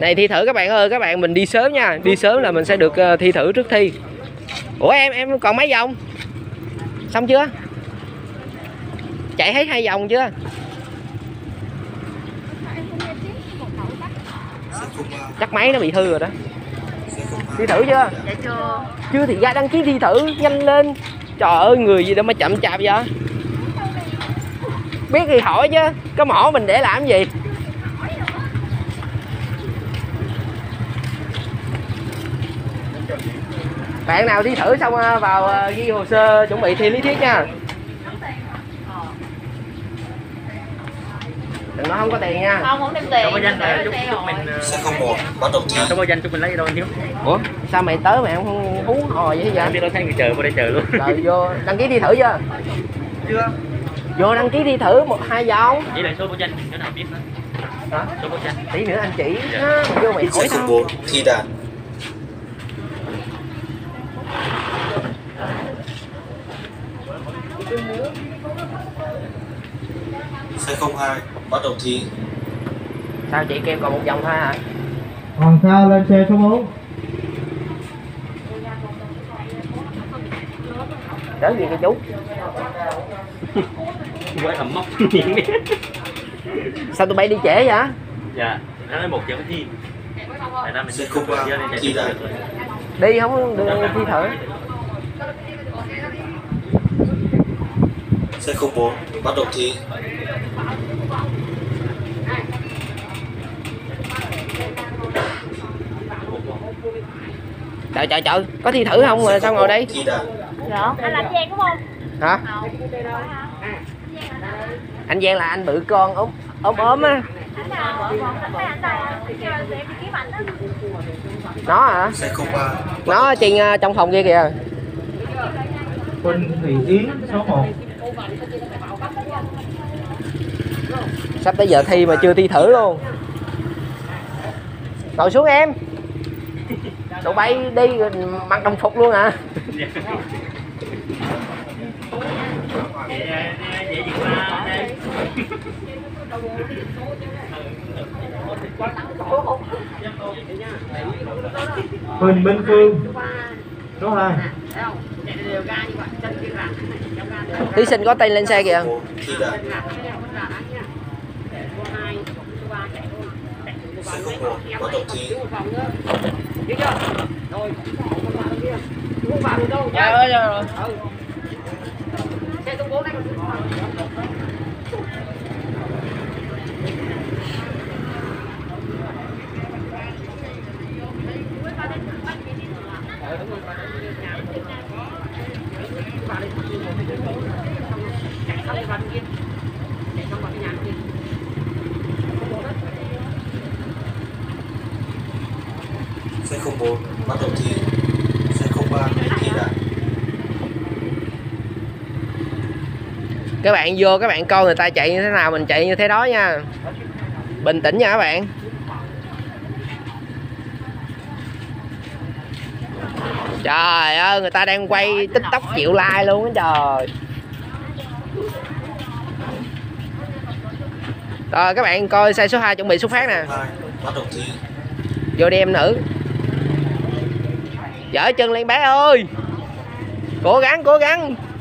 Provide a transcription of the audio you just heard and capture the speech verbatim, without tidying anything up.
Này thi thử các bạn ơi, các bạn mình đi sớm nha, đi sớm là mình sẽ được uh, thi thử trước thi. Ủa em em còn mấy vòng? Xong chưa? Chạy hết hai vòng chưa? Chắc máy nó bị hư rồi đó. Thi thử chưa? Dạ chưa. Chưa thì ra đăng ký thi thử nhanh lên. Trời ơi người gì đâu mà chậm chạp vậy? Biết thì hỏi chứ, có mỏ mình để làm gì? Bạn nào thi thử xong vào ghi hồ sơ chuẩn bị thi lý thuyết nha. Đừng nói không có tiền nha. Không, không đem tiền. Trong danh là chúc, chúc mình xe không một bắt đầu thi. Trong danh chúc mình lấy đâu anh thiếu. Ủa sao mày tới mày không hú hò vậy vậy? Em biết đâu thấy người chờ vô đây chờ luôn. Rồi vô đăng ký thi thử chưa? Chưa. Vô đăng ký thi thử một hai vòng. Chỉ là số của danh chỗ nào biết nữa. Hả? Số của danh. Tí nữa anh chỉ ha, mà vô mày hỏi Xe không tao. bốn thi đạt. Xe không hai bắt đầu thi. Sao chị kêu còn một vòng thôi hả? Còn sao lên xe số bốn. Đỡ gì kìa chú. Quay thầm móc. Sao tụi bay đi trễ vậy? Dạ, nó nói một giờ mới thi. Xe không ba thi đạt. Đi không được thi thử. Xe không bốn bắt đầu thi. Trời trời trời, có thi thử không mà sao ngồi đây? Thi đạt. Dạ. Anh làm Giang đúng không? Hả? Anh Giang là anh bự con ốm ốm ốm á. Nó hả? Xe không ba. Nó ở trên uh, trong phòng kia kìa. Huỳnh Thị Yến số một. Sắp tới giờ thi mà chưa thi thử luôn. Ngồi xuống em. Tụi bay đi rồi mặc đồng phục luôn hả? Huỳnh Minh Phương số hai. Thí sinh có tay lên xe kìa. Thi đạt. Xe không một bắt đầu thi. Trời ơi trời ơi. Xe không bốn bắt đầu thi. Xe không ba thi đạt. Các bạn vô các bạn coi người ta chạy như thế nào mình chạy như thế đó nha. Bình tĩnh nha các bạn. Trời ơi người ta đang quay TikTok triệu like luôn á trời. Rồi các bạn coi xe số hai chuẩn bị xuất phát nè. Bắt đầu thi. Vô đi em nữ. Dở chân lên bé ơi. Cố gắng cố gắng.